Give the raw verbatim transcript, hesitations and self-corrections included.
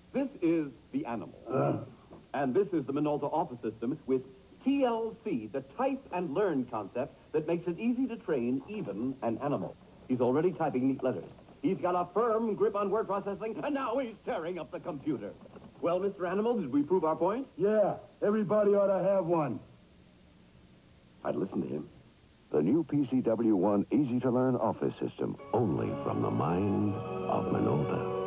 This is the animal. Uh. And this is the Minolta office system with T L C, the type and learn concept that makes it easy to train even an animal. He's already typing neat letters. He's got a firm grip on word processing, and now he's tearing up the computer. Well, Mister Animal, did we prove our point? Yeah, everybody ought to have one. I'd listen to him. The new P C W one easy-to-learn office system, only from the mind of Minolta.